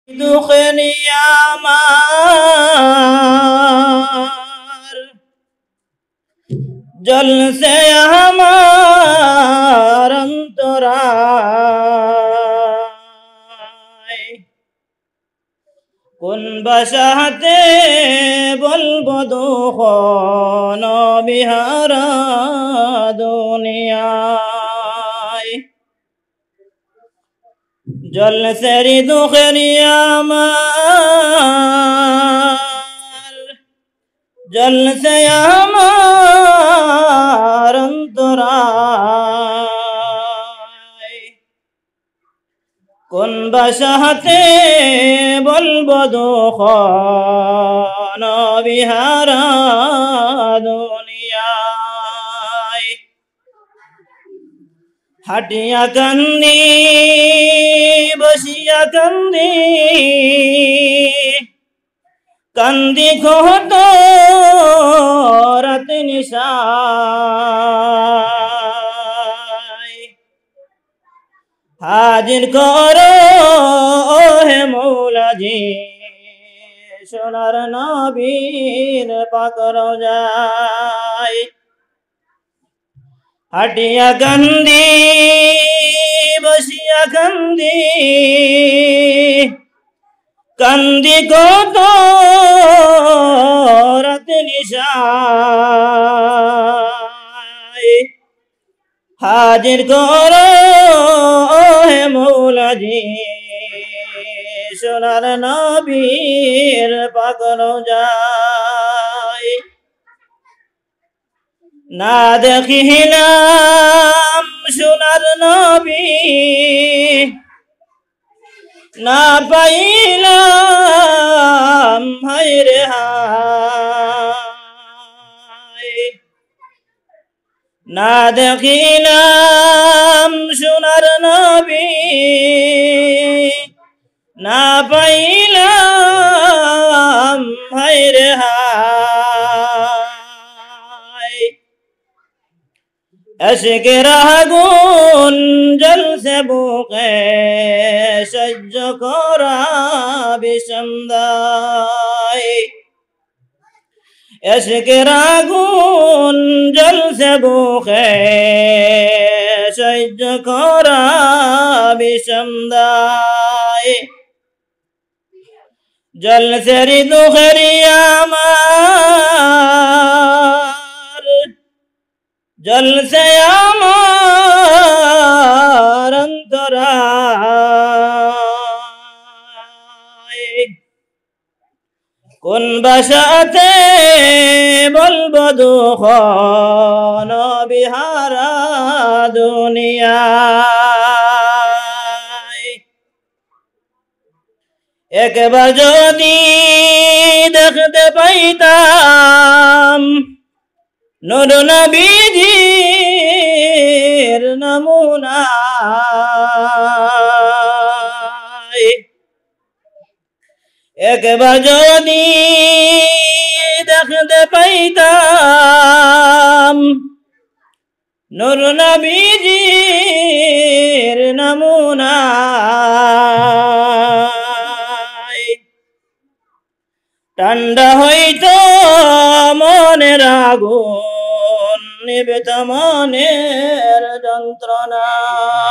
দুঃখের আমার জলসে আমার অন্তরায় কোন ভাষাতে বলবো দুঃখ নবিহারা দুনিয়ায় জলসেরি দুঃখের আমার জলসে আমার অন্তরায় কোন ভাষাতে বলবো দুঃখ নবিহারা দুনিয়ায় হাটিয়া কান্দি বসিয়া কান্দি কান্দি কত রাত নিশায় হাজির করো হে মৌলাজি সোনার নবীর পাক রওজায় হাটিয়া কান্দি বসিয়া কান্দি কান্দি কত রাত নিশায় হাজির করো হে মৌলাজি সোনার নবীর পাক রওজায় না দেখিলাম সোনার নবী না পাইলাম হায়রে হায় না দেখিলাম সোনার নবী না পাইলাম হায়রে হায় আশিকের আগুন জ্বলছে বুকে সহ্য করা বিষম দায় আশিকের আগুন জ্বলছে বুকে সহ্য করা বিষম দায় জ্বলছে দুঃখের আমার জলসে আমার অন্তরায় কোন ভাষাতে বলবো দুঃখ নবিহারা দুনিয়ায় একবার যদি দেখতে পাইতাম নূর নবীজির নমুনা একবার যদি দেখতে পাইতাম নূর নবীজির নমুনা ঠান্ডা হইতো মনের আগুন নিবেত মনের যন্ত্রণা